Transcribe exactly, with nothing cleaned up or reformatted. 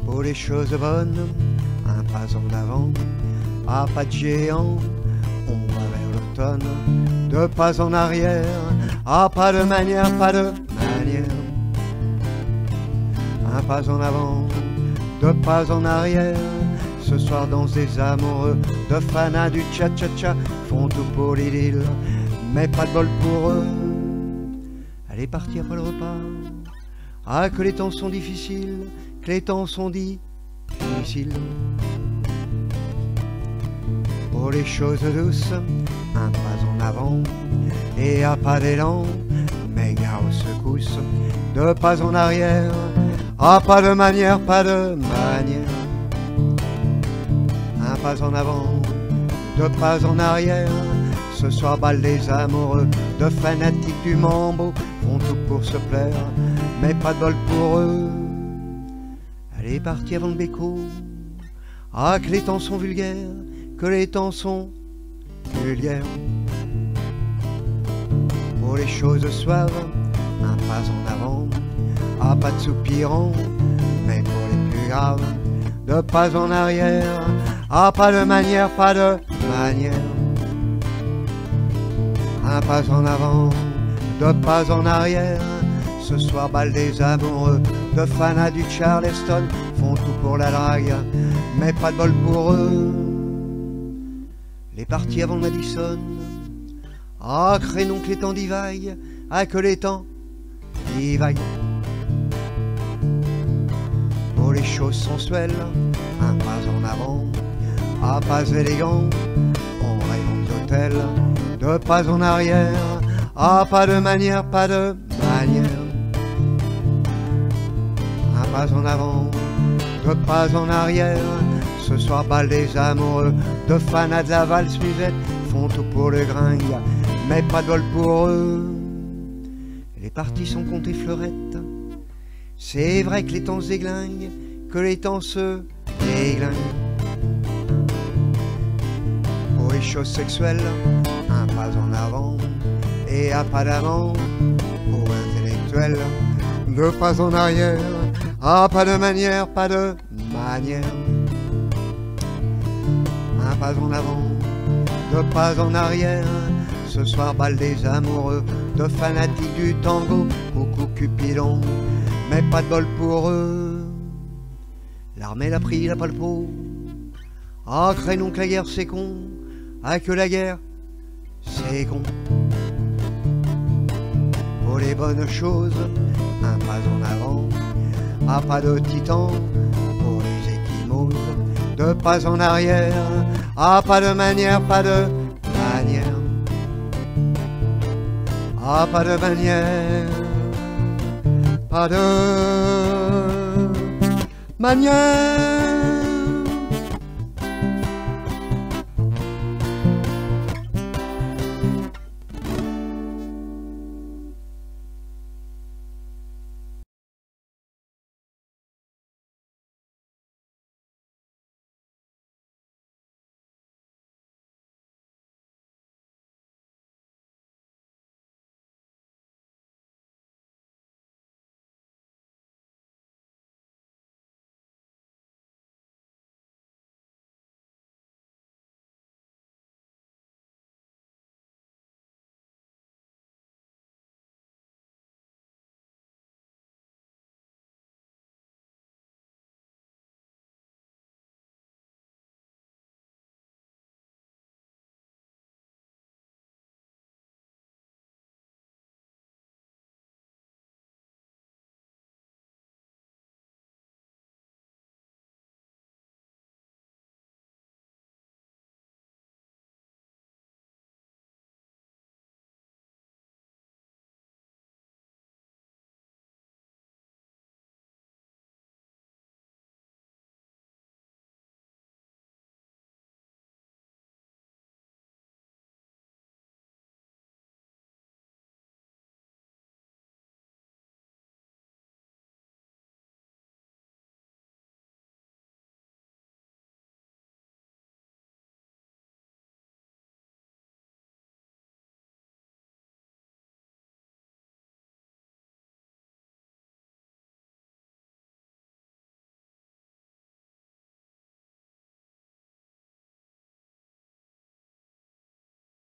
Pour les choses bonnes, un pas en avant, à pas de géant, on va vers l'automne. Deux pas en arrière, à pas de manière, pas de manière. Un pas en avant, deux pas en arrière. Ce soir dansent des amoureux, de fanas du cha-cha-cha, font tout pour l'idylle, mais pas de bol pour eux. Elle est partie après le repas. Ah, que les temps sont difficiles, que les temps sont difficiles. Pour les choses douces, un pas en avant et un pas d'élan, mais gare aux secousses. Deux pas en arrière, ah, pas de manière, pas de manière. Un pas en avant, deux pas en arrière. Ce soir bal des amoureux, de fanatiques du mambo, font tout pour se plaire, mais pas de bol pour eux. Elle est partie avant le béco. Ah, que les temps sont vulgaires, que les temps sont vulgaires. Pour les choses suaves, un pas en avant, ah, pas de soupirant, mais pour les plus graves, deux pas en arrière, ah, pas de manière, pas de manière. Un pas en avant, deux pas en arrière. Ce soir bal des amoureux, de fanas du Charleston, font tout pour la drague, mais pas de bol pour eux. Les parties avant le Madison, ah, crénon que les temps divaillent, ah, que les temps divaillent. Pour les choses sensuelles, un pas en avant, ah, pas élégant, on rayonne d'hôtel. Deux pas en arrière, ah, pas de manière, pas de manière. Un pas en avant, deux pas en arrière. Ce soir bal des amoureux, de fanas de la valse musette, font tout pour le gringue, mais pas de bol pour eux. Les parties sont comptées fleurettes. C'est vrai que les temps se déglinguent, que les temps se déglinguent. Pour les choses sexuelles, un pas en avant et un pas d'avant. Pour intellectuels, deux pas en arrière, ah, pas de manière, pas de manière. Un pas en avant, deux pas en arrière. Ce soir bal des amoureux, de fanatiques du tango, coucou Cupidon, mais pas de bol pour eux. L'armée l'a pris, la palpeau. Ah, crénon que la guerre c'est con, ah, que la guerre c'est con. Pour les bonnes choses, un pas en avant, ah, pas de titan. Pour les échymoses, deux pas en arrière, ah, pas de manière, pas de manière. Ah, pas de manière, pas de manière.